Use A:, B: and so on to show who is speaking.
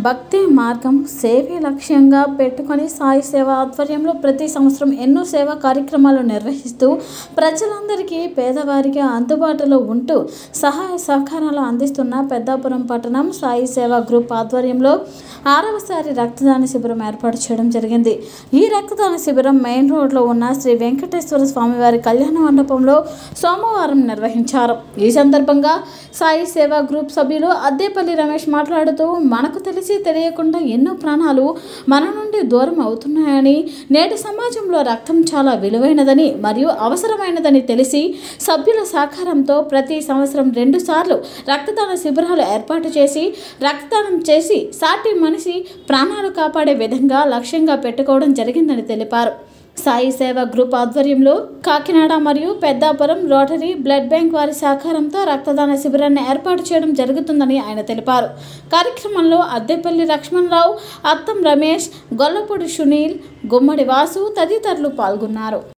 A: భక్తి మార్గం సేవే లక్ష్యంగా పెట్టుకొని సాయి సేవ ఆధ్వర్యంలో ప్రతి సంవత్సరం ఎన్నో సేవా కార్యక్రమాలు నిర్వహిస్తూ ప్రజలందరికీ పేదవారికి అందుబాటులో ఉంటూ సహాయ సహకారాలు అందిస్తున్న పెద్దాపురం పట్టణం సాయి సేవ గ్రూప్ ఆధ్వర్యంలో 6వసారి రక్తదాన శిబిరం ఏర్పాటు చేయడం జరిగింది. ఈ రక్తదాన శిబిరం మెయిన్ రోడ్లో ఉన్న శ్రీ వెంకటేశ్వర స్వామివారి కళ్యాణ మండపంలో సోమవారం నిర్వహించారు. ఈ సందర్భంగా సాయి సేవ గ్రూప్ సభ్యులు అద్దేపల్లి రమేష్ మాట్లాడుతూ మనకు తెలిసి తెలియకుండా ఎన్నో ప్రాణాలు మన నుండి దూరం అవుతున్నాయని, నేటి సమాజంలో రక్తం చాలా విలువైనదని మరియు అవసరమైనదని తెలిసి సభ్యుల సహకారంతో ప్రతి సంవత్సరం 2 సార్లు రక్తదాన శిబిరాలు ఏర్పాటు చేసి రక్తదానం చేసి సాటి మనిషి ప్రాణాలు కాపాడే విధంగా లక్ష్యంగా పెట్టుకోవడం జరిగిందని తెలిపారు. సాయి సేవ గ్రూప్ ఆధ్వర్యంలో కాకినాడ మరియు పెద్దాపురం రోటరీ బ్లడ్ బ్యాంక్ వారి సహకారంతో రక్తదాన శిబిరాన్ని ఏర్పాటు చేయడం జరుగుతుందని ఆయన తెలిపారు. కార్యక్రమంలో అద్దేపల్లి లక్ష్మణరావు, అత్తం రమేష్, గొల్లపూడి సునీల్, గుమ్మడి వాసు తదితరులు పాల్గొన్నారు.